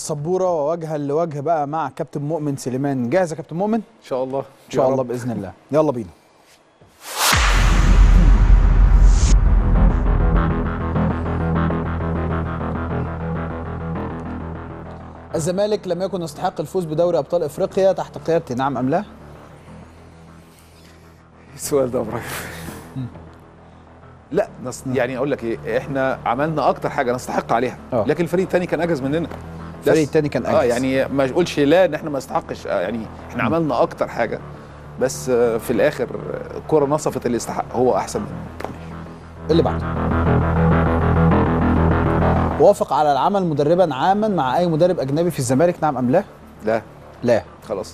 السبوره ووجها لوجه بقى مع كابتن مؤمن سليمان. جاهز يا كابتن مؤمن؟ ان شاء الله ان شاء الله باذن الله. يلا بينا. الزمالك لم يكن يستحق الفوز بدوري ابطال افريقيا تحت قيادتي، نعم ام لا؟ السؤال ده ابراهيم لا يعني اقول لك ايه، احنا عملنا اكتر حاجه نستحق عليها، لكن الفريق الثاني كان اجهز مننا. الفريق الثاني كان اجهز يعني ما اقولش لا ان احنا ما نستحقش، يعني احنا عملنا اكتر حاجه، بس في الاخر الكره نصفت اللي يستحق، هو احسن مننا. اللي بعده. وافق على العمل مدربا عاما مع اي مدرب اجنبي في الزمالك، نعم ام لا؟ لا لا خلاص.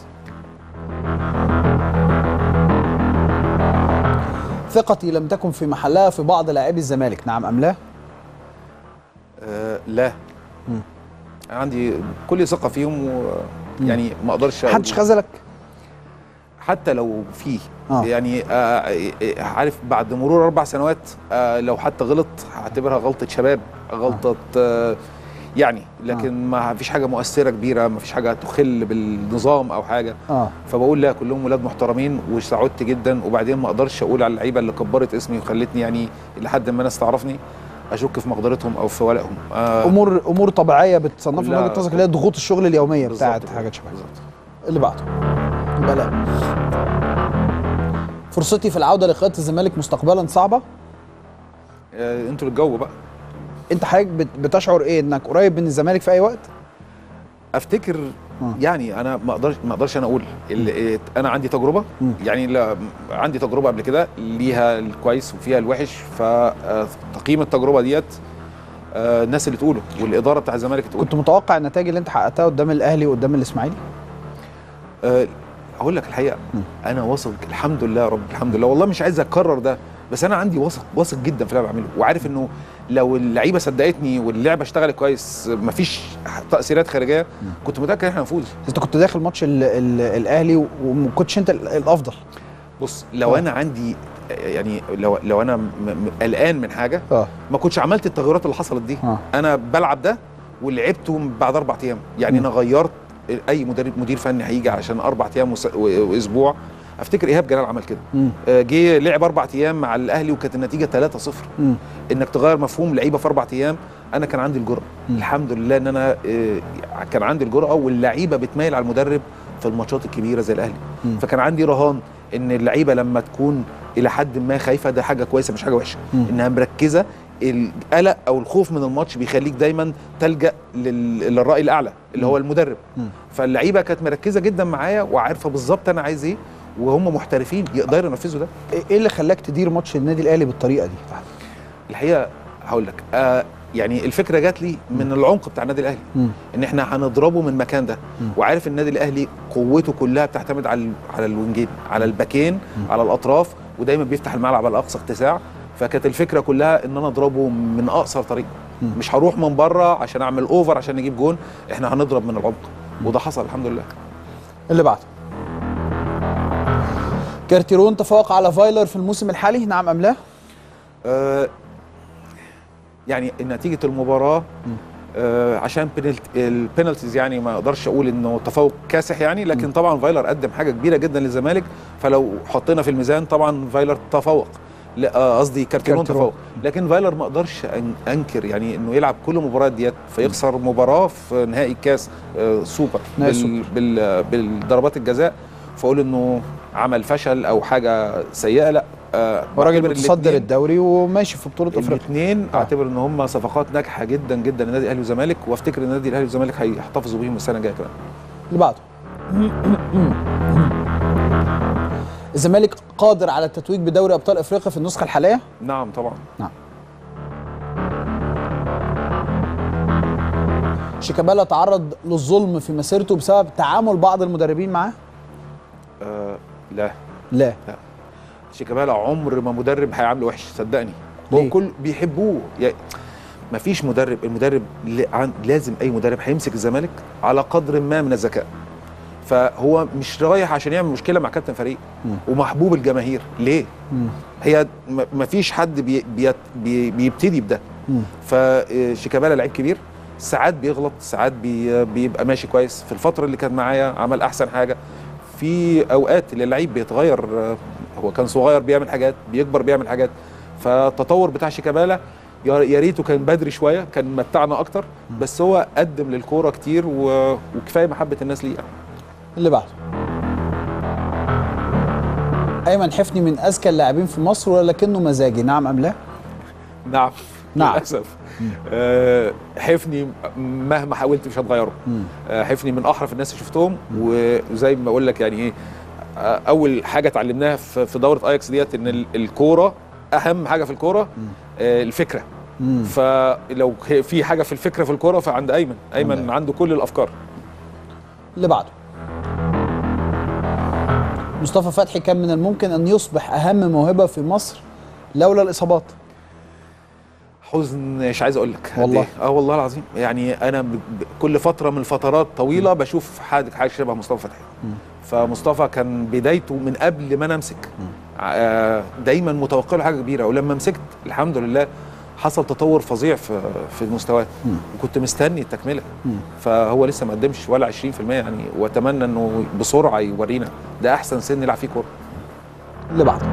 ثقتي لم تكن في محلها في بعض لاعبي الزمالك، نعم ام لا؟ لا. عندي كل ثقه فيهم يعني ما اقدرش. محدش خذلك؟ حتى لو فيه يعني عارف بعد مرور 4 سنوات لو حتى غلط هعتبرها غلطه شباب، غلطه يعني، لكن ما فيش حاجه مؤثره كبيره، ما فيش حاجه تخل بالنظام او حاجه. فبقول لا، كلهم ولاد محترمين وسعدت جدا. وبعدين ما اقدرش اقول على اللعيبه اللي كبرت اسمي وخلتني يعني لحد ما الناس تعرفني اشك في مقدرتهم او في ولائهم. امور طبيعيه بتصنف من وجهه نظرك، اللي هي ضغوط الشغل اليوميه بتاعت حاجات شبه كده. اللي بعده. يبقى لا. فرصتي في العوده لقياده الزمالك مستقبلا صعبه؟ انتوا اللي تجاوبوا بقى. انت حضرتك بتشعر ايه، انك قريب من الزمالك في اي وقت؟ افتكر يعني انا ما اقدرش انا اقول انا عندي تجربه، يعني لا عندي تجربه قبل كده ليها الكويس وفيها الوحش، فتقييم التجربه ديت الناس اللي تقوله والاداره بتاع الزمالك تقول. كنت متوقع النتائج اللي انت حققتها قدام الاهلي وقدام الاسماعيلي؟ اقول لك الحقيقه انا واثق الحمد لله يا رب، الحمد لله والله مش عايز اكرر ده، بس انا عندي واثق جدا في اللي انا بعمله، وعارف انه لو اللعيبه صدقتني واللعبه اشتغلت كويس مفيش تاثيرات خارجيه، كنت متاكد ان احنا هنفوز. انت كنت داخل ماتش الاهلي وما كنتش انت الافضل. بص لو انا عندي يعني لو انا قلقان من حاجه ما كنتش عملت التغيرات اللي حصلت دي. انا بلعب ده ولعبته بعد 4 ايام، يعني انا غيرت. اي مدير فني هيجي عشان 4 ايام واسبوع، افتكر ايهاب جلال عمل كده، جه لعب 4 ايام مع الاهلي وكانت النتيجه 3-0. انك تغير مفهوم لعيبه في 4 ايام، انا كان عندي الجرأه الحمد لله ان انا كان عندي الجرأه، واللعيبه بتميل على المدرب في الماتشات الكبيره زي الاهلي. فكان عندي رهان ان اللعيبه لما تكون الى حد ما خايفه، ده حاجه كويسه مش حاجه وحشه، انها مركزه. القلق او الخوف من الماتش بيخليك دايما تلجأ للرأي الاعلى اللي هو المدرب. فاللعيبه كانت مركزه جدا معايا وعارفه بالظبط انا عايز ايه، وهم محترفين يقدروا ينفذوا ده. ايه اللي خلاك تدير ماتش النادي الاهلي بالطريقه دي؟ الحقيقه هقول لك يعني الفكره جات لي من العمق بتاع النادي الاهلي، ان احنا هنضربه من المكان ده، وعارف النادي الاهلي قوته كلها بتعتمد على الوينجين، على الباكين، على الاطراف، ودايما بيفتح الملعب على اقصى اتساع. فكانت الفكره كلها ان انا اضربه من اقصر طريق، مش هروح من بره عشان اعمل اوفر عشان نجيب جون، احنا هنضرب من العمق، وده حصل الحمد لله. اللي بعده. كارتيرون تفوق على فايلر في الموسم الحالي، نعم ام لا؟ يعني نتيجه المباراه عشان البينالتيز، يعني ما اقدرش اقول انه تفوق كاسح يعني، لكن طبعا فايلر قدم حاجه كبيره جدا للزمالك، فلو حطينا في الميزان طبعا فايلر تفوق، لا قصدي كارتيرون تفوق. لكن فايلر ما اقدرش انكر يعني انه يلعب كل المباريات ديت فيخسر مباراه في نهائي الكاس سوبر بالضربات الجزاء، فاقول انه عمل فشل او حاجه سيئه. لا، وراجل متصدر الدوري وماشي في بطوله افريقيا. الاثنين اعتبر ان هم صفقات ناجحه جدا جدا للنادي الاهلي والزمالك، وافتكر النادي الاهلي والزمالك هيحتفظوا بيهم السنه الجايه كمان. اللي بعده. الزمالك قادر على التتويج بدوري ابطال افريقيا في النسخه الحاليه؟ نعم طبعا. نعم. شيكابالا تعرض للظلم في مسيرته بسبب تعامل بعض المدربين معاه؟ لا. شيكابالا عمر ما مدرب هيعامله وحش، صدقني. هو كل بيحبوه يعني، مفيش المدرب لازم اي مدرب هيمسك الزمالك على قدر ما من الذكاء، فهو مش رايح عشان يعمل مشكله مع كابتن فريق ومحبوب الجماهير. ليه؟ هي مفيش حد بيبتدي بده. فشيكابالا لعيب كبير، ساعات بيغلط، ساعات بيبقى ماشي كويس. في الفتره اللي كان معايا عمل احسن حاجه. في اوقات اللي اللعيب بيتغير، هو كان صغير بيعمل حاجات، بيكبر بيعمل حاجات. فالتطور بتاع شيكابالا يا ريته كان بدري شويه، كان متعنا اكتر، بس هو قدم للكوره كتير وكفايه محبه الناس ليه. اللي بعده ايمن حفني من اذكى اللاعبين في مصر ولكنه مزاجي، نعم ام لا؟ نعم نعم للاسف. حفني مهما حاولت مش هتغيره. حفني من احرف الناس اللي شفتهم، وزي ما بقول لك يعني ايه، اول حاجه اتعلمناها في دوره اياكس ديت ان الكوره اهم حاجه في الكوره الفكره. فلو في حاجه في الفكره في الكوره فعند ايمن عنده كل الافكار. اللي بعده مصطفى فتحي، كان من الممكن ان يصبح اهم موهبه في مصر لولا الاصابات. حزن مش عايز اقول لك والله. والله العظيم. يعني انا كل فتره من فترات طويله بشوف حاجه شبه مصطفى فتحي. فمصطفى كان بدايته من قبل ما انا امسك، دايما متوقع له حاجه كبيره، ولما مسكت الحمد لله حصل تطور فظيع في المستوى، وكنت مستني التكمله. فهو لسه ما قدمش ولا 20% يعني، واتمنى انه بسرعه يورينا. ده احسن سن يلعب فيه كوره. اللي بعده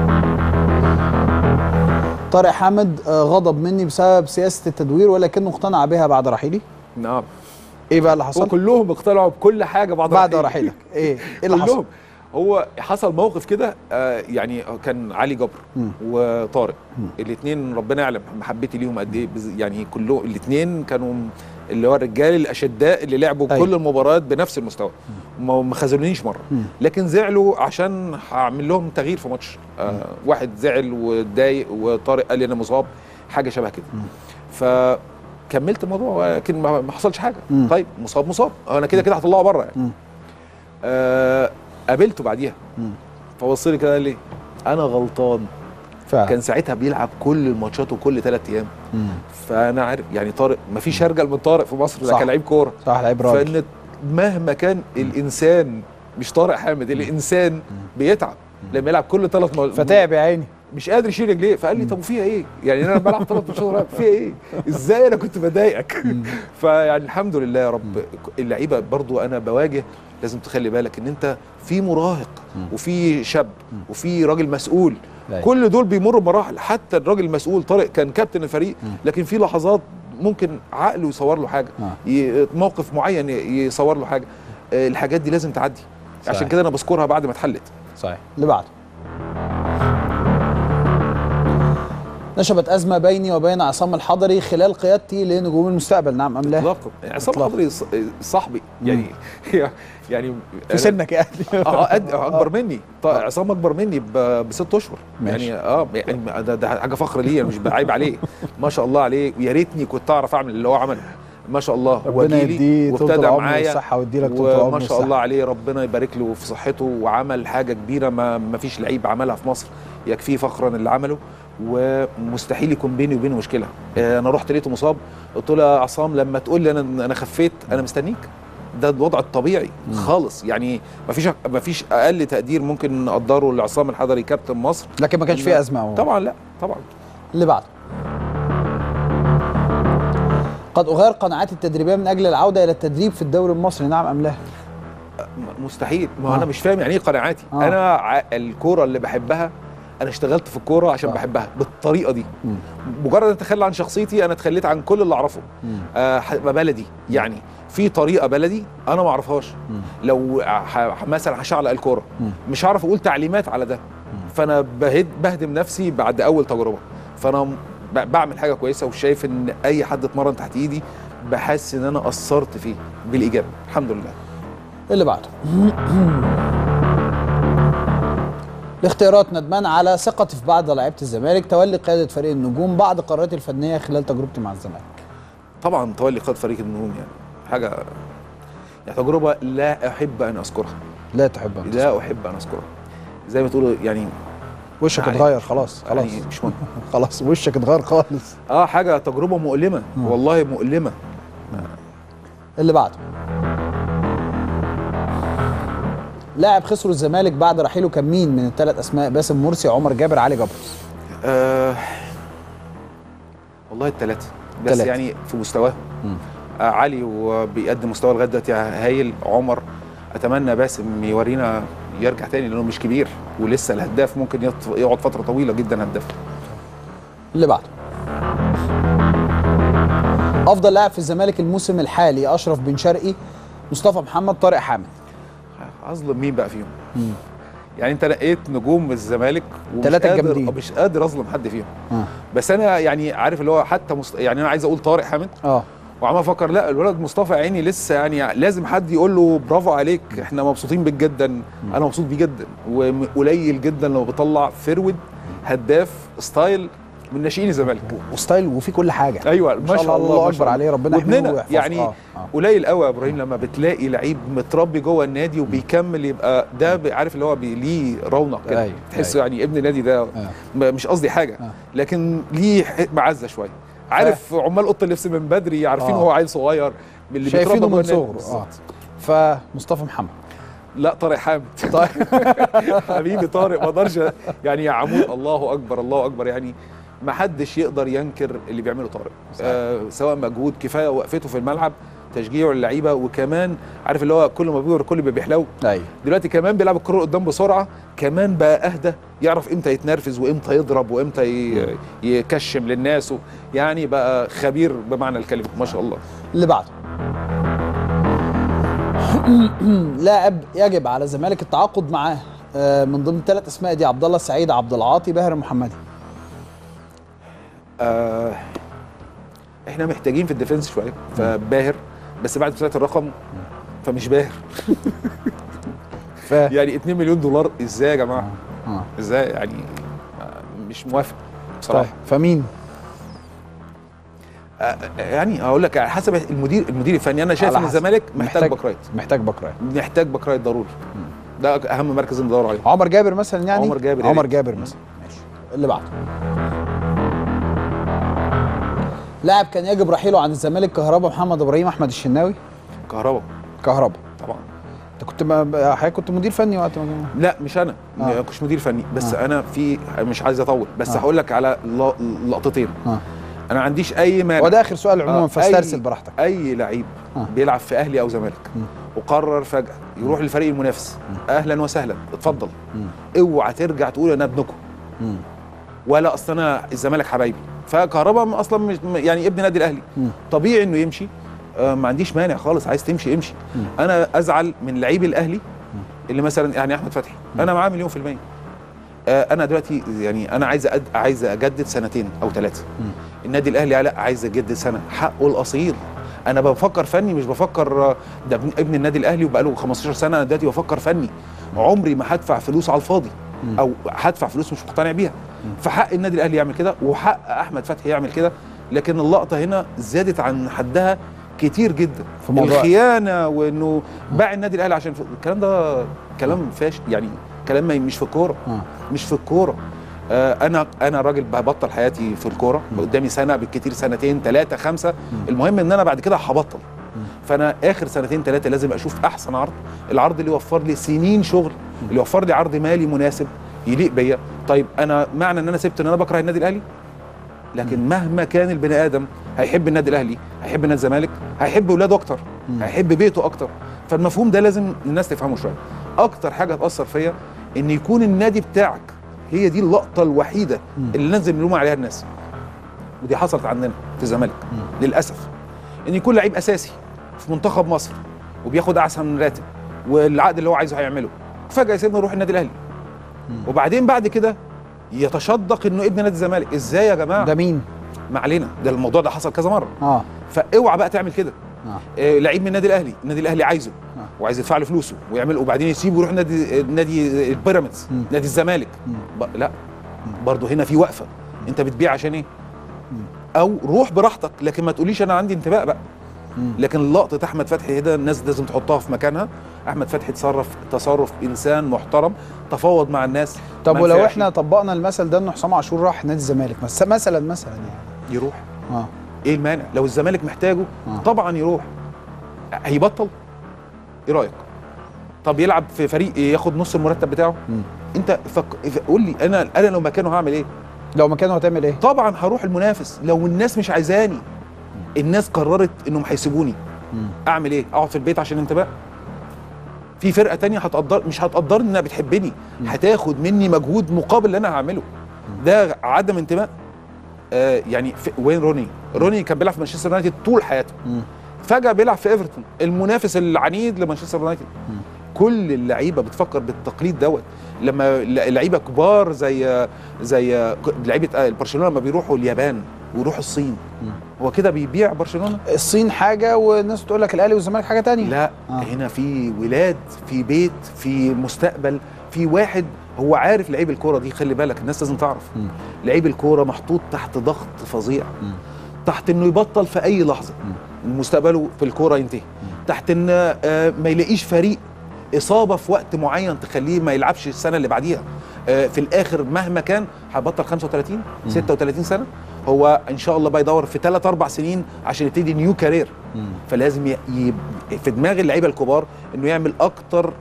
طارق حامد، غضب مني بسبب سياسه التدوير ولكنه اقتنع بها بعد رحيلي. نعم. ايه بقى اللي حصل؟ وكلهم اقتنعوا بكل حاجه بعد رحيلك. ايه اللي حصل؟ هو حصل موقف كده، يعني كان علي جبر وطارق الاثنين ربنا يعلم محبتي ليهم قد ايه. يعني كلهم الاثنين كانوا اللي هو الرجال الاشداء اللي لعبوا كل المباريات بنفس المستوى، ما خذلونيش مره. لكن زعلوا عشان هعمل لهم تغيير في ماتش. واحد زعل واتضايق، وطارق قال لي انا مصاب، حاجه شبه كده. فكملت الموضوع لكن ما حصلش حاجه. طيب مصاب انا كده هطلعه بره يعني. قابلته بعديها، فبص لي كده قال لي انا غلطان. كان ساعتها بيلعب كل الماتشات وكل 3 ايام. فانا عارف يعني طارق ما فيش ارجل من طارق في مصر، ده كان لعيب كوره. صح، لعيب راجل. فان مهما كان الانسان، مش طارق حامد، الانسان بيتعب لما يلعب كل 3 ماتشات. فتعب يا عيني، مش قادر يشيل رجليه. فقال لي طب وفيها ايه؟ يعني انا بلعب 3 ماتشات فيها ايه؟ ازاي انا كنت بضايقك؟ فيعني الحمد لله يا رب. اللعيبه برضو انا بواجه، لازم تخلي بالك ان انت في مراهق وفي شاب وفي راجل مسؤول. كل دول بيمروا بمراحل. حتى الراجل المسؤول طارق كان كابتن الفريق، لكن في لحظات ممكن عقله يصور له حاجه، موقف معين يصور له حاجه. الحاجات دي لازم تعدي. صحيح. عشان كده انا بذكرها بعد ما اتحلت. صحيح. اللي بعده نشبت أزمة بيني وبين عصام الحضري خلال قيادتي لنجوم المستقبل، نعم أم لا؟ اطلاقا. عصام الحضري صاحبي يعني في سنك يعني. اكبر مني. عصام اكبر مني ب6 اشهر. ماشي. يعني ده حاجه فخر ليا، مش بعيب عليه. ما شاء الله عليه. ويا ريتني كنت اعرف اعمل اللي هو عمله. ما شاء الله. ربنا يديه طول العمر والصحه ويدي لك طول العمر. ما شاء الله عليه، ربنا يبارك له في صحته. وعمل حاجه كبيره ما فيش لعيب عملها في مصر، يكفيه فخرا اللي عمله. ومستحيل يكون بيني وبينه مشكله. انا رحت لقيته مصاب، قلت له يا عصام لما تقول لي انا خفيت انا مستنيك. ده الوضع الطبيعي خالص يعني. ما فيش اقل تقدير ممكن نقدره لعصام الحضري كابتن مصر. لكن ما كانش فيه ازمه طبعا. لا طبعا. اللي بعده قد اغير قناعاتي التدريبيه من اجل العوده الى التدريب في الدوري المصري، نعم ام لا؟ مستحيل. ما انا مش فاهم يعني ايه قناعاتي. انا الكوره اللي بحبها، انا اشتغلت في الكوره عشان بحبها بالطريقه دي. مجرد ان اتخلى عن شخصيتي انا اتخليت عن كل اللي اعرفه. بلدي يعني، في طريقه بلدي انا ما اعرفهاش. لو مثلا هشعلق الكوره مش هعرف اقول تعليمات على ده. فانا بهدم نفسي بعد اول تجربه. فانا بعمل حاجه كويسه، وشايف ان اي حد اتمرن تحت ايدي بحس ان انا اثرت فيه بالايجاب الحمد لله. اللي بعده الاختيارات، ندمان على ثقتي في بعض لعيبه الزمالك، تولي قياده فريق النجوم، بعض قراراتي الفنيه خلال تجربتي مع الزمالك. طبعا تولي قياده فريق النجوم يعني حاجه، يعني تجربه لا احب ان اذكرها. لا تحب ان لا احب ان اذكرها. زي ما تقولوا يعني وشك اتغير خلاص. يعني مش مهم. خلاص وشك اتغير خالص. حاجه تجربه مؤلمه. والله مؤلمه. اللي بعده لاعب خسروا الزمالك بعد رحيله كان مين من ال3 اسماء؟ باسم مرسي، عمر جابر، علي جبر. والله ال3 بس يعني في مستواهم. علي وبيقدم مستوى لغايه دلوقتي هايل. عمر اتمنى باسم يورينا يرجع تاني لانه مش كبير ولسه الهداف ممكن يقعد فتره طويله جدا هداف. اللي بعده افضل لاعب في الزمالك الموسم الحالي: اشرف بن شرقي، مصطفى محمد، طارق حامد. اظلم مين بقى فيهم؟ يعني انت نقيت نجوم الزمالك مش قادر اظلم حد فيهم. بس انا يعني عارف اللي هو حتى يعني انا عايز اقول طارق حامد وعمال افكر لا الولد مصطفى عيني لسه يعني لازم حد يقول له برافو عليك، احنا مبسوطين بيك جدا. انا مبسوط بيه جدا، وقليل جدا لو بيطلع فرود هداف ستايل من ناشئين الزمالك وستايل وفي كل حاجه. ايوه ما شاء الله اكبر عليه، ربنا يحميه ويحفظه. يعني قليل قوي يا ابراهيم لما بتلاقي لعيب متربي جوه النادي وبيكمل يبقى ده عارف اللي هو ليه رونق كده. تحسه يعني ابن النادي ده مش قصدي حاجه لكن ليه معزه شويه. عارف عمال اوضه اللبس من بدري عارفين هو عيل صغير اللي شايفينه من صغره. فمصطفى محمد. لا طارق حامد. طيب حبيبي طارق ما اقدرش يعني يا عمود. الله اكبر الله اكبر، يعني ما حدش يقدر ينكر اللي بيعمله طارق. سواء مجهود كفايه وقفته في الملعب، تشجيعه للعيبه، وكمان عارف اللي هو كل ما بيقدر كل ما بيحلو. دلوقتي كمان بيلعب الكره قدام بسرعه، كمان بقى اهدى، يعرف امتى يتنرفز وامتى يضرب وامتى يكشم للناس يعني بقى خبير بمعنى الكلمه ما شاء الله. اللي بعده لاعب يجب على الزمالك التعاقد معاه من ضمن 3 اسماء دي: عبد الله السعيد، عبد العاطي، باهر المحمدي. احنا محتاجين في الديفنس شويه فباهر، بس بعد طلعت الرقم فمش باهر. يعني 2 مليون دولار ازاي يا جماعه؟ ازاي يعني؟ مش موافق بصراحه. طيب فمين؟ يعني اقول لك على حسب المدير الفني. انا شايف ان الزمالك محتاج باك رايت. محتاج باك رايت ضروري. ده اهم مركز ندور عليه. عمر جابر مثلا يعني. عمر جابر مثلا. ماشي. اللي بعده لاعب كان يجب رحيله عن الزمالك: كهربا، محمد ابراهيم، احمد الشناوي. كهربا طبعا. انت كنت مدير فني وقت ما لا مش انا ما كنتش مدير فني بس انا في مش عايز اطول بس هقول لك على لقطتين. انا ما عنديش اي مانع. وده اخر سؤال عموما فاسترسل براحتك. اي لعيب بيلعب في اهلي او زمالك وقرر فجاه يروح للفريق المنافس، اهلا وسهلا اتفضل. اوعى ترجع تقول انا ابنكم ولا اصل انا الزمالك حبايبي. فكهربا اصلا مش يعني ابن نادي الاهلي، طبيعي انه يمشي. ما عنديش مانع خالص، عايز تمشي امشي. انا ازعل من لعيب الاهلي اللي مثلا يعني احمد فتحي انا معاه 100%. انا دلوقتي يعني انا عايز اجدد 2 أو 3. النادي الاهلي لا عايز اجدد سنه، حقه الاصيل. انا بفكر فني مش بفكر ده ابن النادي الاهلي وبقاله 15 سنه. انا دلوقتي بفكر فني، عمري ما هدفع فلوس على الفاضي او هدفع فلوس مش مقتنع بيها. فحق النادي الاهلي يعمل كده وحق احمد فتحي يعمل كده، لكن اللقطه هنا زادت عن حدها كتير جدا في موضوع الخيانه وانه باع النادي الاهلي عشان الكلام ده كلام فاشل، يعني كلام مش في الكوره. مش في الكوره. انا راجل ببطل حياتي في الكوره، قدامي سنه بالكتير 2 3 5. المهم ان انا بعد كده هبطل. فانا اخر 2 3 لازم اشوف احسن عرض، العرض اللي يوفر لي سنين شغل، اللي يوفر لي عرض مالي مناسب يليق بيا. طيب انا معنى ان انا سبت ان انا بكره النادي الاهلي؟ لكن مهما كان البني ادم هيحب النادي الاهلي، هيحب نادي الزمالك، هيحب اولاده اكتر، هيحب بيته اكتر. فالمفهوم ده لازم الناس تفهمه شويه. اكتر حاجه هتاثر فيا ان يكون النادي بتاعك، هي دي اللقطه الوحيده اللي لازم نلوم عليها الناس، ودي حصلت عندنا في الزمالك للاسف. ان يكون لعيب اساسي في منتخب مصر وبياخد احسن راتب والعقد اللي هو عايزه هيعمله، فجاه يسيبنا يروح النادي الاهلي وبعدين بعد كده يتشدق انه ابن نادي الزمالك. ازاي يا جماعه؟ ده مين؟ ما علينا، ده الموضوع ده حصل كذا مره. فاوعى بقى تعمل كده. لعيب من النادي الاهلي، النادي الاهلي عايزه وعايز يدفع له فلوسه ويعمل، وبعدين يسيبه يروح نادي البيراميدز، نادي الزمالك. لا برضه هنا في وقفه. انت بتبيع عشان ايه؟ او روح براحتك، لكن ما تقوليش انا عندي انتماء بقى. لكن لقطه احمد فتحي هنا الناس لازم تحطها في مكانها. احمد فتحي تصرف انسان محترم، تفاوض مع الناس. طب ولو احنا طبقنا المثل ده ان حسام عاشور راح نادي الزمالك مثلا يعني يروح. ايه المانع؟ لو الزمالك محتاجه طبعا يروح. هيبطل؟ ايه رايك؟ طب يلعب في فريق ياخد نص المرتب بتاعه؟ انت قول لي انا لو مكانه هعمل ايه؟ لو مكانه هتعمل ايه؟ طبعا هروح المنافس لو الناس مش عايزاني. الناس قررت انهم هيسيبوني، اعمل ايه؟ اقعد في البيت عشان انتماء؟ في فرقه تانية مش هتقدرني انها بتحبني، هتاخد مني مجهود مقابل اللي انا هعمله. ده عدم انتماء. يعني وين روني كان بيلعب في مانشستر يونايتد طول حياته، فجاه بيلعب في ايفرتون المنافس العنيد لمانشستر يونايتد. كل اللعيبه بتفكر بالتقليد دوت. لما لعيبه كبار زي لعيبه برشلونه لما بيروحوا اليابان ويروحوا الصين، هو كده بيبيع برشلونه؟ الصين حاجه والناس تقول لك الاهلي والزمالك حاجه تانية. لا هنا في ولاد، في بيت، في مستقبل، في واحد هو عارف. لعيب الكوره دي خلي بالك الناس لازم تعرف، لعيب الكوره محطوط تحت ضغط فظيع، تحت انه يبطل في اي لحظه، مستقبله في الكوره ينتهي، تحت ان ما يلاقيش فريق، اصابه في وقت معين تخليه ما يلعبش السنه اللي بعديها. في الاخر مهما كان هيبطل 35 36 سنه. هو ان شاء الله بقى يدور في 3 4 سنين عشان يبتدي نيو كارير. فلازم في دماغ اللعيبه الكبار انه يعمل اكتر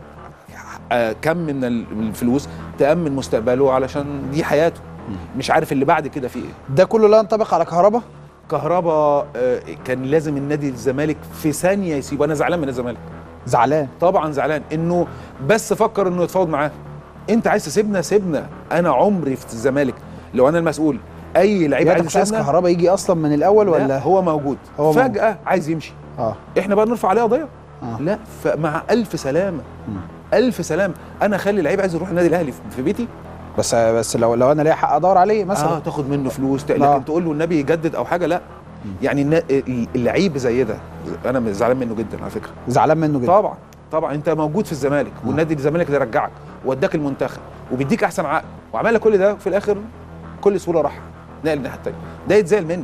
كم من الفلوس تامن مستقبله، علشان دي حياته، مش عارف اللي بعد كده في ايه. ده كله لا ينطبق على كهربا؟ كهربا كان لازم النادي الزمالك في ثانيه يسيبه. انا زعلان من الزمالك، زعلان طبعا زعلان انه بس فكر انه يتفاوض معاه. انت عايز تسيبنا سيبنا، انا عمري في الزمالك لو انا المسؤول اي لعيب عايز يسيبنا. مش عايز كهربا يجي اصلا من الاول ولا هو موجود؟ هو فجاه موجود. عايز يمشي. احنا بقى نرفع عليه قضيه؟ لا، فمع الف سلامه. الف سلامه. انا اخلي لعيب عايز يروح النادي الاهلي في بيتي؟ بس لو انا ليا حق ادور عليه مثلا تاخد منه فلوس، لكن تقول له النبي يجدد او حاجه؟ لا. يعني اللعيب زي ده انا زعلان منه جدا على فكره. زعلان منه جدا طبعا انت موجود في الزمالك والنادي الزمالك اللي رجعك ووداك المنتخب وبيديك احسن عقد وعمل لك كل ده، وفي الاخر كل سهوله راح نقل الناحيه الثانيه. ده يتزعل منه.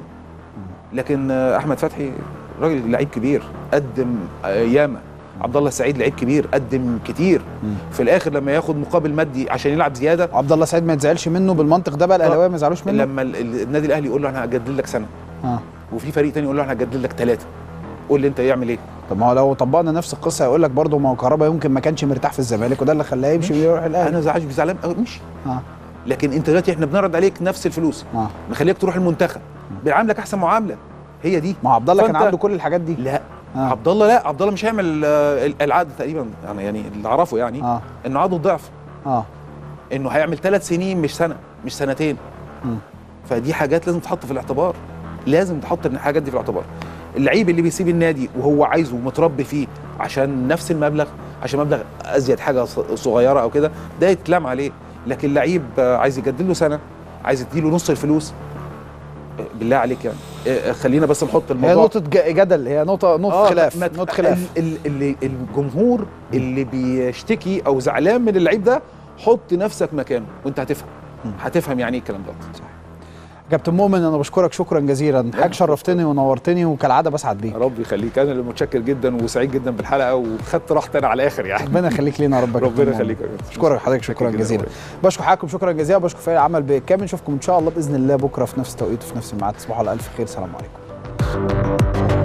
لكن احمد فتحي راجل لعيب كبير قدم ياما. عبد الله السعيد لعيب كبير قدم كتير. في الاخر لما ياخد مقابل مادي عشان يلعب زياده، عبد الله السعيد ما يتزعلش منه بالمنطق ده بقى؟ الاهلاويه ما يزعلوش منه لما النادي الاهلي يقول له انا هجدد لك سنه وفي فريق تاني يقول له انا هجدد لك 3، قول لي انت يعمل ايه؟ طب ما هو لو طبقنا نفس القصه هيقول لك برضه ما هو كهربا يمكن ما كانش مرتاح في الزمالك وده اللي خلاه يمشي ويروح الاهلي. انا زعلان مشي. لكن انت دلوقتي احنا بنعرض عليك نفس الفلوس، نخليك تروح المنتخب، بنعاملك احسن معامله. هي دي. ما عبد الله كان عنده كل الحاجات دي. لا عبد الله، لا عبد الله مش هيعمل العقد تقريبا، يعني اللي اعرفه يعني انه عقده ضعف. انه هيعمل 3 سنين مش سنه، مش سنتين. فدي حاجات لازم تحط في الاعتبار، لازم تحط الحاجات دي في الاعتبار. اللعيب اللي بيسيب النادي وهو عايزه ومتربي فيه عشان نفس المبلغ، عشان مبلغ ازيد حاجه صغيره او كده، ده يتلام عليه. لكن لعيب عايز يجدد له سنه، عايز يديله نص الفلوس، بالله عليك يعني خلينا بس نحط الموضوع. هي نقطه جدل، هي نقطه خلاف. نقطه خلاف. الجمهور اللي بيشتكي او زعلان من اللعيب ده، حط نفسك مكانه وانت هتفهم يعني ايه الكلام ده. صح. كابتن مؤمن انا بشكرك شكرا جزيلا، حضرتك شرفتني ونورتني وكالعاده بسعد بيك. ربي يخليك، انا اللي متشكر جدا وسعيد جدا بالحلقه وخدت راحتي انا على الاخر يعني. ربنا يخليك لينا يا رب. ربنا يخليك يا كابتن. اشكرك حضرتك شكرا جزيلا. بشكر حضراتكم شكرا جزيلا، بشكر فريق العمل بالكامل. نشوفكم ان شاء الله باذن الله بكره في نفس التوقيت وفي نفس الميعاد. تصبحوا على الف خير، سلام عليكم.